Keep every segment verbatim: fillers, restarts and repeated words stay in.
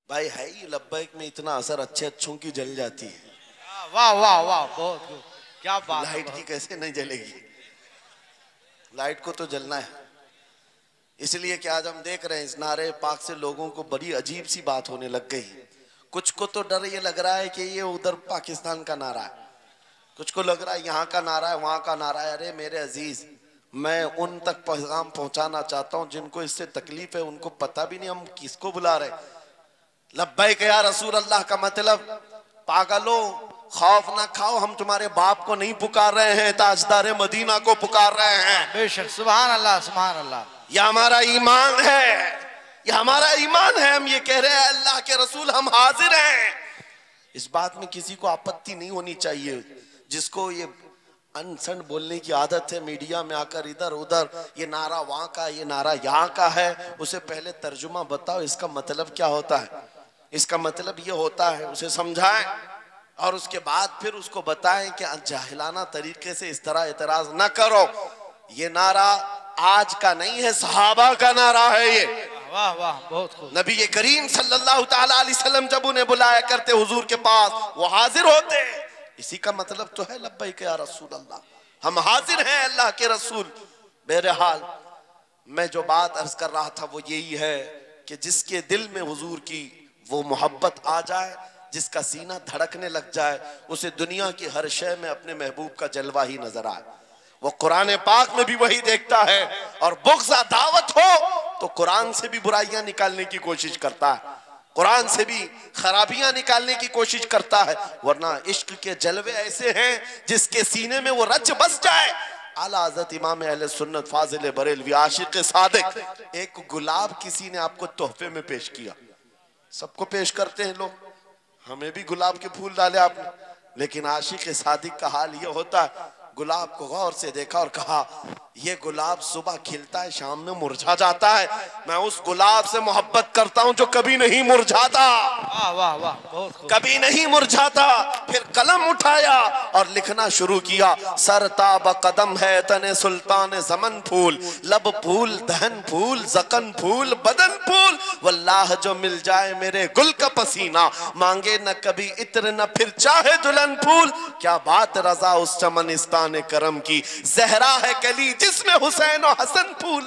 भाई है ही लब्बैक में इतना असर अच्छे अच्छों की जल जाती है। वाह वाह वाह, बहुत खूब, क्या बात है। लाइट की कैसे नहीं जलेगी? लाइट को तो जलना है। इसलिए कि आज हम देख रहे हैं इस नारे पाक से लोगों को बड़ी अजीब सी बात होने लग गई। कुछ को तो डर ये लग रहा है कि ये उधर पाकिस्तान का नारा है, कुछ को लग रहा है यहाँ का नारा है, वहां का नारा है। अरे मेरे अजीज, मैं उन तक पैगाम पहुंचाना चाहता हूं जिनको इससे तकलीफ है, उनको पता भी नहीं हम किसको बुला रहे। लब्बैक या रसूल अल्लाह का मतलब, पागलो खौफ ना खाओ, हम तुम्हारे बाप को नहीं पुकार रहे हैं, ताजदार मदीना को पुकार रहे हैं। बेशक, सुभान अल्लाह सुभान अल्लाह। यह हमारा ईमान है, यह हमारा ईमान है। हम ये कह रहे हैं अल्लाह के रसूल हम हाजिर हैं। इस बात में किसी को आपत्ति नहीं होनी चाहिए। जिसको ये अनसन बोलने की आदत है, मीडिया में आकर इधर उधर ये नारा वहां का, ये नारा यहाँ का है, उसे पहले तर्जुमा बताओ इसका मतलब क्या होता है। इसका मतलब ये होता है, उसे समझाएं और उसके बाद फिर उसको बताएं कि जाहिलाना तरीके से इस तरह एतराज न करो। ये नारा आज का नहीं है, सहाबा का नारा है ये। वाह वाह, बहुत खूब। नबी करीम सल्लल्लाहु ताला अलैहि वसल्लम जब उन्हें बुलाया करते हुजूर के पास, वो हाजिर होते। इसी का मतलब तो है लब्बैक या रसूल अल्लाह, हम हाजिर हैं अल्लाह के रसूल। बहरहाल मैं जो बात अर्ज कर रहा था वो यही है कि जिसके दिल में हुजूर की वो मोहब्बत आ जाए, जिसका सीना धड़कने लग जाए, उसे दुनिया की हर शय में अपने महबूब का जलवा ही नजर आए। वो कुरान पाक में भी वही देखता है, और बुग़्ज़ दावत हो तो कुरान से भी बुराइयां निकालने की कोशिश करता है, कुरान से भी खराबियां निकालने की कोशिश करता है। वरना इश्क के जलवे ऐसे हैं जिसके सीने में वो रच बस जाए। आला हज़रत इमाम अहले सुन्नत फाजिल बरेलवी आशिक सादिक, एक गुलाब किसी ने आपको तोहफे में पेश किया, सबको पेश करते हैं लोग, हमें भी गुलाब के फूल डाले आपने, लेकिन आशिक सादिक का हाल ये होता है, गुलाब को गौर से देखा और कहा ये गुलाब सुबह खिलता है, शाम में मुरझा जाता है। मैं उस गुलाब से मोहब्बत करता हूं जो कभी नहीं मुरझाता। वाह वाह वाह, बहुत खूब। कभी नहीं मुरझाता। फिर कलम उठाया और लिखना शुरू किया। सरताब कदम है तने सुल्तान ज़मन फूल, लब फूल दहन फूल ज़कन फूल बदन फूल, वल्लाह जो मिल जाए मेरे गुल का पसीना, मांगे न कभी इत्र न फिर चाहे दुल्हन फूल। क्या बात रजा उस चमनिस्तान करम की, जहरा है कली जिसमें हुसैन और हसन फूल।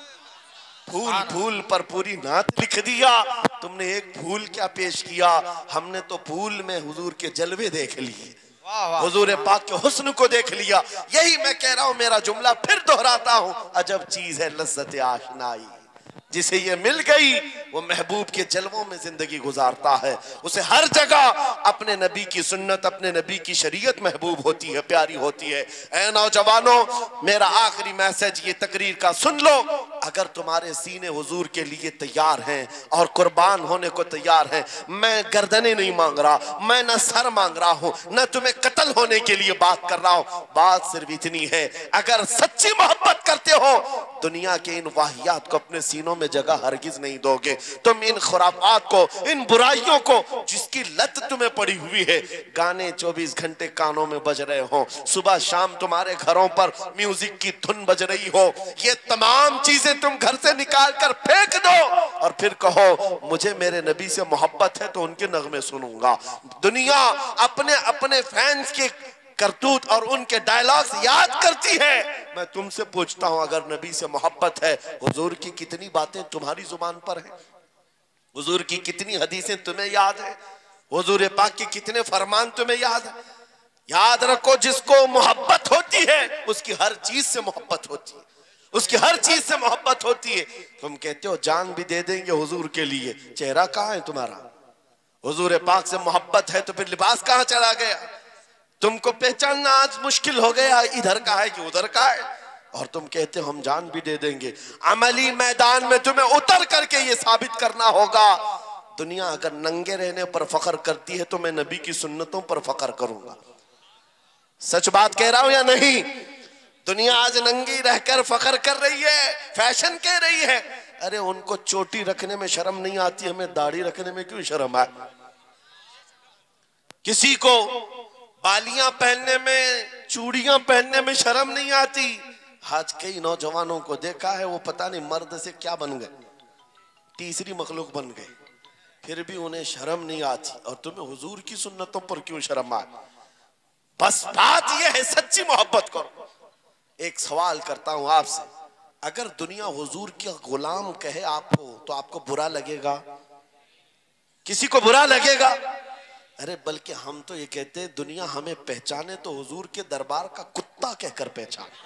फूल फूल पर पूरी नात लिख दिया। तुमने एक फूल क्या पेश किया, हमने तो फूल में हुजूर के जलवे देख लिए, हुजूर पाक के हुस्न को देख लिया। यही मैं कह रहा हूं, मेरा जुमला फिर दोहराता हूं, अजब चीज है लज्जत आशनाई, जिसे ये मिल गई वो महबूब के जलवों में जिंदगी गुजारता है। उसे हर जगह अपने नबी की सुन्नत, अपने नबी की शरीयत महबूब होती है, प्यारी होती है। ऐ नौजवानों, मेरा आखिरी मैसेज ये तकरीर का सुन लो। अगर तुम्हारे सीने हुजूर के लिए तैयार हैं और कुर्बान होने को तैयार हैं, मैं गर्दने नहीं मांग रहा, मैं न सर मांग रहा हूं, न तुम्हें कत्ल होने के लिए बात कर रहा हूं। बात सिर्फ इतनी है, अगर सच्ची मोहब्बत करते हो, दुनिया के इन वाहियात को अपने सीनों में जगह हरगिज नहीं दोगे। तुम इन खुराफात को, इन बुराइयों को, जिसकी लत तुम्हें पड़ी हुई है, गाने चौबीस घंटे कानों में बज रहे हो, सुबह शाम तुम्हारे घरों पर म्यूजिक की धुन बज रही हो, ये तमाम चीजें तुम घर से निकाल कर फेंक दो और फिर कहो मुझे मेरे नबी से मोहब्बत है तो उनके नगमे सुनूंगा। दुनिया अपने अपने फैंस के करतूत और उनके डायलॉग्स याद करती है। मैं तुमसे पूछता हूं, अगर नबी से मोहब्बत है, हुजूर की कितनी बातें तुम्हारी जुबान पर है, हुजूर की कितनी हदीसें तुम्हें याद है, हुजूर पाक के कितने फरमान तुम्हें याद है। याद रखो, जिसको मोहब्बत होती है उसकी हर चीज से मोहब्बत होती है, उसकी हर चीज से मोहब्बत होती है। तुम कहते हो जान भी दे देंगे हुजूर के लिए, चेहरा कहाँ है तुम्हारा? हुजूर पाक से मोहब्बत है तो फिर लिबास कहाँ चला गया? तुमको पहचानना आज मुश्किल हो गया, इधर का है कि उधर का है, और तुम कहते हो हम जान भी दे देंगे। अमली मैदान में तुम्हें उतर करके ये साबित करना होगा। दुनिया अगर नंगे रहने पर फख्र करती है तो मैं नबी की सुन्नतों पर फख्र करूंगा। सच बात कह रहा हूं या नहीं? दुनिया आज नंगी रहकर फख्र कर रही है, फैशन कह रही है। अरे उनको चोटी रखने में शर्म नहीं आती, हमें दाढ़ी रखने में क्यों शर्म आए? किसी को बालियां पहनने में, चूड़ियां पहनने में शर्म नहीं आती। आज कई नौजवानों को देखा है, वो पता नहीं मर्द से क्या बन गए, तीसरी मखलूक बन गए। फिर भी उन्हें शर्म नहीं आती, और तुम्हें हुजूर की सुन्नतों पर क्यों शर्म आए? बस बात यह है, सच्ची मोहब्बत करो। एक सवाल करता हूं आपसे, अगर दुनिया हुजूर के गुलाम कहे आपको तो आपको बुरा लगेगा? किसी को बुरा लगेगा? अरे बल्कि हम तो ये कहते हैं दुनिया हमें पहचाने तो हुजूर के दरबार का कुत्ता कहकर पहचाने।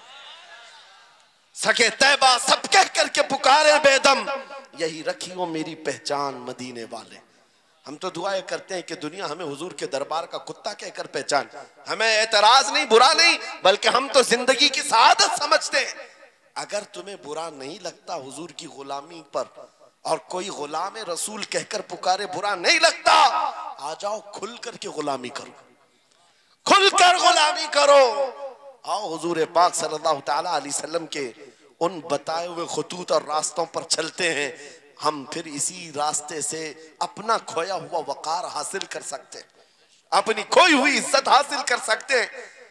सके तैबा सब कह करके पुकारे बेदम, यही रखी हो मेरी पहचान मदीने वाले। हम तो दुआएं करते हैं कि दुनिया हमें हुजूर के दरबार का कुत्ता कहकर पहचान। हमें एतराज नहीं, बुरा नहीं, बल्कि हम तो जिंदगी की सआदत समझते हैं। अगर तुम्हें बुरा नहीं लगता हुजूर की गुलामी पर, और कोई गुलाम रसूल कहकर पुकारे बुरा नहीं लगता, आ जाओ खुल करके गुलामी करो, खुलकर गुलामी करो। आओ हुजूर पाक सल्लल्लाहु तआला अलैहि वसल्लम के उन बताए हुए खुतूत और रास्तों पर चलते हैं, हम फिर इसी रास्ते से अपना खोया हुआ वकार हासिल कर सकते, अपनी खोई हुई इज्जत हासिल कर सकते।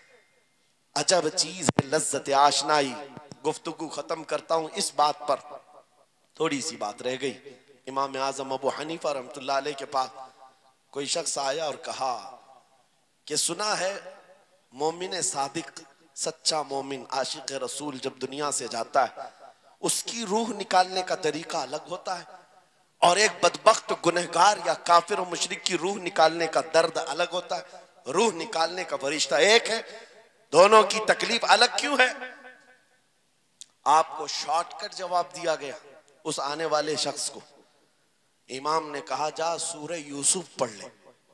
अजब चीज है लज्जत आशनाई। गुफ्तगू खत्म करता हूं इस बात पर, थोड़ी सी बात रह गई। इमाम आजम अबू हनीफा रहमतुल्लाह अलैह के पास कोई शख्स आया और कहा कि सुना है मोमिन सादिक, सच्चा मोमिन आशिक रसूल जब दुनिया से जाता है उसकी रूह निकालने का तरीका अलग होता है, और एक बदबख्त गुनहगार या काफिर और मुशरिक की रूह निकालने का दर्द अलग होता है। रूह निकालने का फरिश्ता एक है, दोनों की तकलीफ अलग क्यों है? आपको शॉर्टकट जवाब दिया गया उस आने वाले शख्स को। इमाम ने कहा जा सूरह यूसुफ पढ़ ले,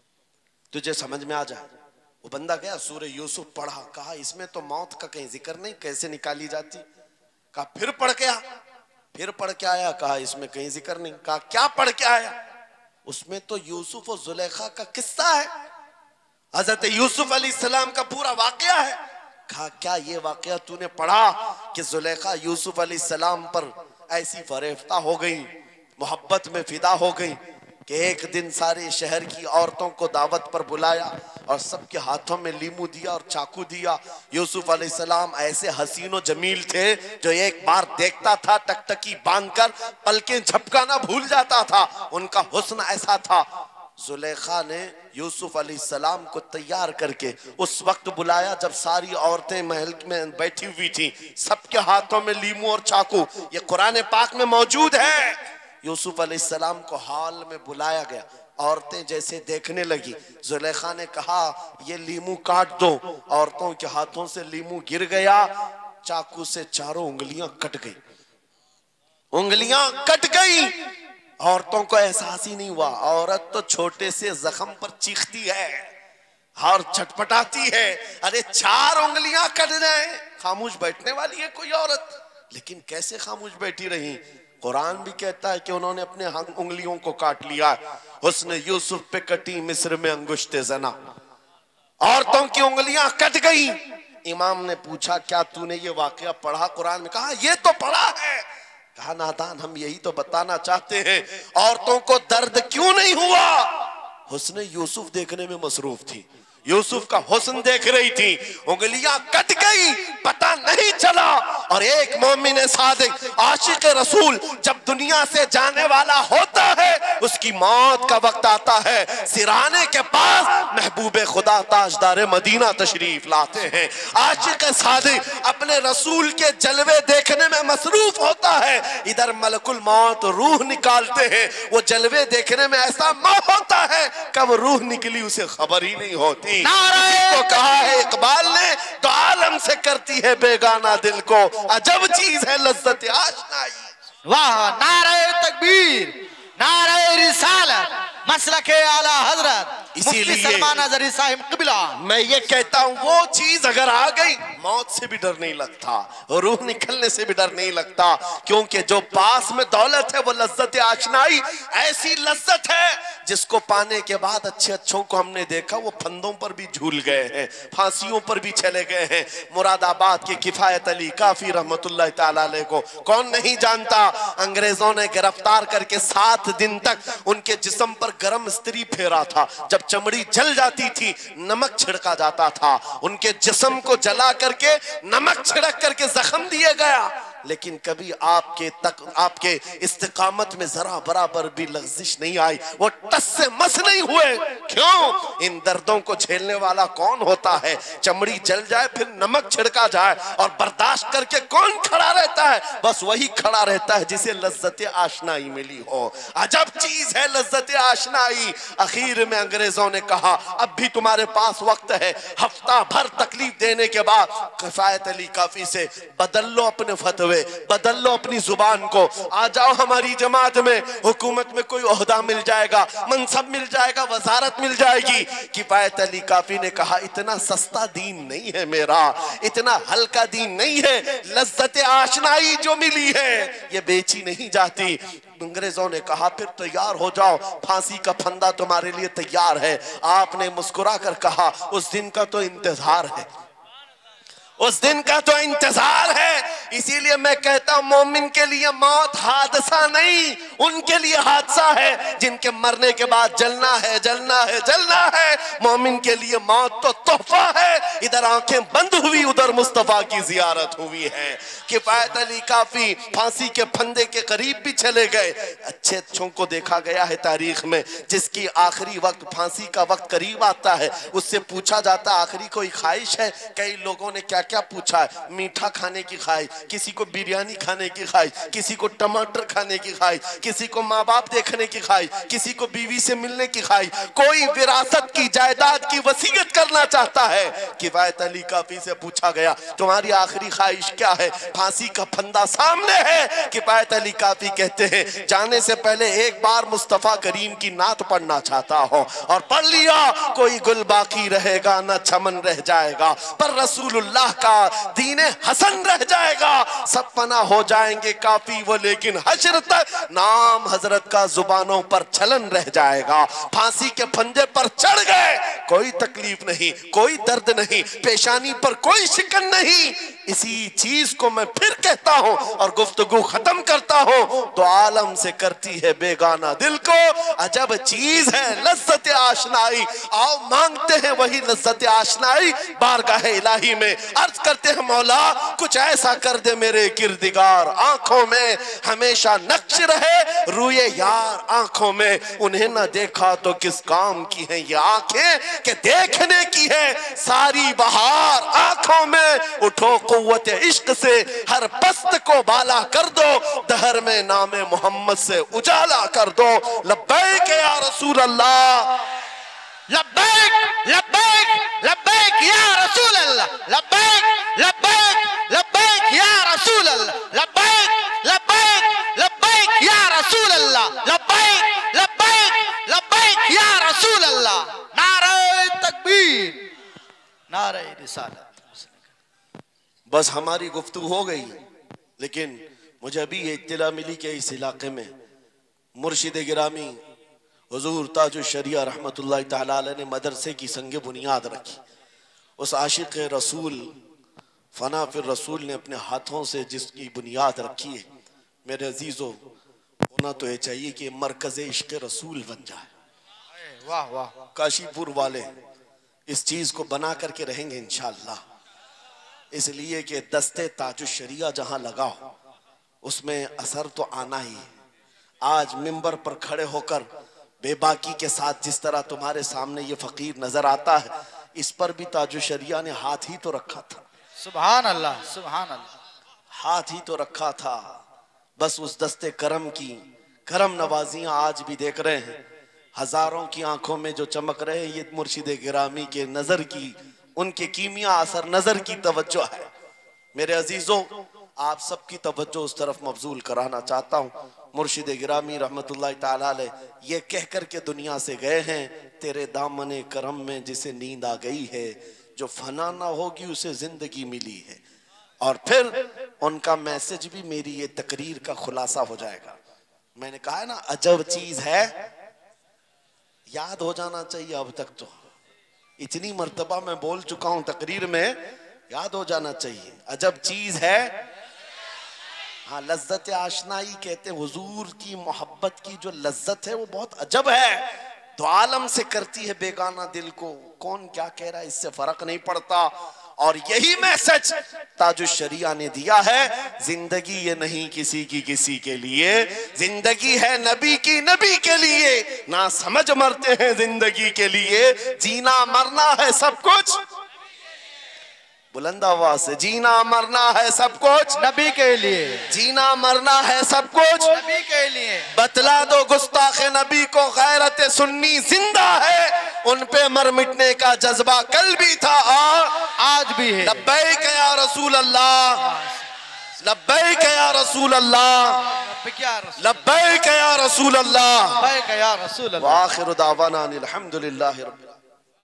तुझे समझ में आ जाए। वो बंदा गया सूरह यूसुफ पढ़ा, कहा इसमें तो मौत का कहीं जिक्र नहीं, कैसे निकाली जाती? कहा फिर पढ़ के आ, फिर पढ़ के आया, कहा इसमें कहीं जिक्र नहीं। कहा क्या पढ़ के आया? उसमें तो यूसुफ और जुलेखा का किस्सा है, हजरत यूसुफ अलैहिस्सलाम का पूरा वाकया है। कहा क्या ये वाकया तूने पढ़ा कि जुलेखा यूसुफ अलैहिस्सलाम पर ऐसी फरेफ्ता हो गई, मोहब्बत में फिदा हो गई कि एक दिन सारे शहर की औरतों को दावत पर बुलाया और सबके हाथों में लीमू दिया और चाकू दिया। यूसुफ अलैहिस्सलाम ऐसे हसीनो जमील थे जो एक बार देखता था टकटकी बांधकर पलकें झपकाना भूल जाता था, उनका हुस्न ऐसा था। जुलेखा ने यूसुफ अलैहिस्सलाम को तैयार करके उस वक्त बुलाया जब सारी औरतें महल में बैठी हुई थी, सबके हाथों में लीमू और चाकू, ये कुरान पाक में मौजूद है। यूसुफ अलैहिस्सलाम को हॉल में बुलाया गया, औरतें जैसे देखने लगी, जुलेखा ने कहा ये लीमू काट दो। औरतों के हाथों से लीमू गिर गया, चाकू से चारों उंगलियां कट गई, उंगलियां कट गई। औरतों को एहसास ही नहीं हुआ। औरत तो छोटे से जख्म पर चीखती है और छटपटाती है, अरे चार उंगलियां कट जाए, खामोश बैठने वाली है कोई औरत? लेकिन कैसे खामोश बैठी रही? कुरान भी कहता है कि उन्होंने अपने उंगलियों को काट लिया। हुस्न यूसुफ पे कटी मिस्र में अंगुश्ते जना, औरतों की उंगलियां कट गई। इमाम ने पूछा क्या तूने ये वाकया पढ़ा कुरान में? कहा ये तो पढ़ा है। कहा नादान, हम यही तो बताना चाहते हैं, औरतों को दर्द क्यों नहीं हुआ? हुस्न यूसुफ देखने में मसरूफ थी, यूसुफ का हुस्न देख रही थी, उंगलियां कट गई, पता नहीं चला। और एक मोमिन सादिक आशिक रसूल जब दुनिया से जाने वाला होता है, उसकी मौत का वक्त आता है, सिराने के पास महबूबे खुदा ताजदार मदीना तशरीफ लाते हैं। आशिक सादिक अपने रसूल के जलवे देखने में मसरूफ होता है, इधर मलकुल मौत रूह निकालते हैं। वो जलवे देखने में ऐसा मौत होता है, कब रूह निकली उसे खबर ही नहीं होती। को कहा है इकबाल ने, तो आलम से करती है बेगाना दिल को, अजब चीज है लज्जत आशनाई। वाह, नारे तकबीर, नारे रिसालत, मसलके आला हजरत इसीलिए सलमान अज़हरी साहिब क़िबला। मैं ये कहता हूँ वो चीज अगर आ गई, मौत से भी डर नहीं लगता, रूह निकलने से भी डर नहीं लगता, क्योंकि जो पास में दौलत है वो लज्जत आशनाई ऐसी लज्जत है जिसको पाने के बाद अच्छे अच्छों को हमने देखा वो फंदों पर भी झूल गए हैं, फांसियों पर भी चले गए हैं। मुरादाबाद के किफायत अली काफी रहमतुल्लाह ताला अलैह को कौन नहीं जानता? अंग्रेजों ने गिरफ्तार करके सात दिन तक उनके जिस्म पर गरम इस्त्री फेरा था। जब चमड़ी जल जाती थी नमक छिड़का जाता था, उनके जिस्म को जला करके नमक छिड़क करके जख्म दिए गया। लेकिन कभी आपके तक आपके इस्तिकामत में जरा बराबर भी लग़्ज़िश नहीं आई, वो टस से मस नहीं हुए। क्यों? इन दर्दों को झेलने वाला कौन होता है? चमड़ी जल जाए फिर नमक छिड़का जाए और बर्दाश्त करके कौन खड़ा रहता है? बस वही खड़ा रहता है जिसे लज्जत आशनाई मिली हो। अजब चीज है लज्जत आशनाई। आखिर में अंग्रेजों ने कहा अब भी तुम्हारे पास वक्त है, हफ्ता भर तकलीफ देने के बाद किफायत अली काफी से बदल लो अपने फतवे, बदल लो अपनी जुबान को, आ जाओ हमारी जमात में, हुकूमत में कोई ओहदा मिल जाएगा, मनसब मिल जाएगा, वजारत मिल जाएगी। किफायत अली काफी ने कहा इतना सस्ता दीन नहीं है मेरा, इतना हल्का दीन नहीं है। लज्जत आशनाई जो मिली है ये बेची नहीं जाती। अंग्रेजों ने कहा फिर तैयार हो जाओ, फांसी का फंदा तुम्हारे लिए तैयार है। आपने मुस्कुरा कर कहा उस दिन का तो इंतजार है, उस दिन का तो इंतजार है। इसीलिए मैं कहता हूं मोमिन के लिए मौत हादसा नहीं, उनके लिए हादसा है जिनके मरने के बाद जलना है, जलना है, जलना है। मोमिन के लिए मौत तो तोहफा है। इधर आंखें बंद हुई, उधर मुस्तफा की जियारत हुई है। किफायत अली काफी फांसी के फंदे के करीब भी चले गए। अच्छे अच्छों को देखा गया है तारीख में, जिसकी आखिरी वक्त फांसी का वक्त करीब आता है, उससे पूछा जाता आखिरी कोई ख्वाहिश है? कई लोगों ने क्या क्या पूछा है, मीठा खाने की ख्वाहिश, किसी को बिरयानी खाने की ख्वाहिश, किसी को टमाटर खाने की ख्वाहिश, किसी को माँ बाप देखने की ख्वाहिश, किसी को बीवी से मिलने की ख्वाहिश, कोई विरासत की जायदाद की वसीयत करना चाहता है। किफायत अली काफी से पूछा गया तुम्हारी आखिरी ख्वाहिश क्या है? फांसी का फंदा सामने है। किफायत अली काफी कहते हैं जाने से पहले एक बार मुस्तफा करीम की नात पढ़ना चाहता हो, और पढ़ लिया कोई गुल बाकी रहेगा न चमन रह जाएगा, पर रसूलुल्लाह का दीने हसन रह जाएगा। सब फना हो जाएंगे काफी वो, लेकिन हश्र तक नाम हजरत का जुबानों पर चलन रह जाएगा। फांसी के फंदे पर चढ़ गए, कोई तकलीफ नहीं, कोई दर्द नहीं, पेशानी पर कोई शिकन नहीं। इसी चीज को मैं फिर कहता हूं और गुफ्तगू खत्म करता हूं, तो आलम से करती है बेगाना दिल को अजब चीज है लज्जत आशनाई। आओ मांगते हैं वही लज्जत आशनाई बारगाह इलाही में, अर्ज करते हैं मौला कुछ ऐसा कर दे मेरे किरदिगार, आंखों में हमेशा नक्श रहे रूए यार आंखों में। उन्हें ना देखा तो किस काम की है ये आंखें कि देखने की है सारी बहार आंखों में। उठो कुव्वत इश्क से हर पस्त को बाला कर दो, दहर में नामे मोहम्मद से उजाला कर दो। लब्बैक या रसूल अल्लाह, लब्बैक लब्बैक लब्बैक या रसूल अल्लाह, लब्बैक लब्बैक लब्बैक या रसूल अल्लाह, लब्बैक लब्बैक लब्बैक या रसूल अल्लाह, लब्बैक लब्बैक लब्बैक या रसूल अल्लाह। नारे तकबीर, नारे रिसालत। बस हमारी गुफ्तगू हो गई, लेकिन मुझे अभी ये इत्तला मिली कि इस इलाके में मुर्शिद गिरामी हुजूर ताजुल शरिया रहमतुल्लाह तआला अलैह ने मदरसे की संग बुनियाद रखी। उस आशिक रसूल फना फिर रसूल ने अपने हाथों से जिसकी बुनियाद रखी है, मेरे अजीजों होना तो ये चाहिए कि मरकज़ इश्क़ रसूल बन जाए। वाह वाह। काशीपुर वाले इस चीज को बना करके रहेंगे इंशाअल्लाह, इसलिए कि दस्ते ताजुल शरिया जहां लगा हो उसमें असर तो आना ही है। आज मिंबर पर खड़े होकर बेबाकी के साथ जिस तरह तुम्हारे सामने ये फकीर नजर आता है, इस पर भी ताजुल शरिया ने हाथ ही तो रखा था। सुभान अल्लाह, सुभान अल्लाह, हाथ ही तो रखा था। बस उस दस्ते करम की करम नवाजियां आज भी देख रहे हैं, हजारों की आंखों में जो चमक रहे हैं, ये मुर्शिद गिरामी के नजर की, उनके कीमिया असर नजर की तवज्जो है। मेरे अजीजों आप सबकी तवज्जो उस तरफ मबजूल कराना चाहता हूँ। मुर्शिद गिरामी रहमतुल्लाह ताला अलैह ये कह कर के दुनिया से गए हैं, तेरे दामने करम में जिसे नींद आ गई है, जो फना ना होगी उसे जिंदगी मिली है। और फिर उनका मैसेज भी मेरी ये तकरीर का खुलासा हो जाएगा। मैंने कहा है ना अजब चीज है, याद हो जाना चाहिए। अब तक तो इतनी मर्तबा मैं बोल चुका हूं तकरीर में, याद हो जाना चाहिए। अजब चीज है, हाँ लज्जत आशनाई कहते हैं। हुजूर की मोहब्बत की जो लज्जत है वो बहुत अजब है, तो आलम से करती है बेगाना दिल को। कौन क्या कह रहा है इससे फर्क नहीं पड़ता। और यही मैसेज ताजुश-शरिया ने दिया है, जिंदगी ये नहीं किसी की किसी के लिए, जिंदगी है नबी की नबी के लिए। ना समझ मरते हैं जिंदगी के लिए, जीना मरना है सब कुछ, बुलंद आवाज से, जीना मरना है सब कुछ नबी के लिए, जीना मरना है सब कुछ नबी के लिए। बतला दो गुस्ताखे नबी को गैरत सुन्नी जिंदा है, उन पे मर मिटने का जज्बा कल भी था और आज भी है। लब्बैक या रसूल अल्लाह, लब्बैक या रसूल अल्लाह, लब्बैक या रसूल अल्लाह, लब्बैक या रसूल अल्लाह। व आखिरु दावाना अनिल हम्दुलिल्लाहि रब्बिल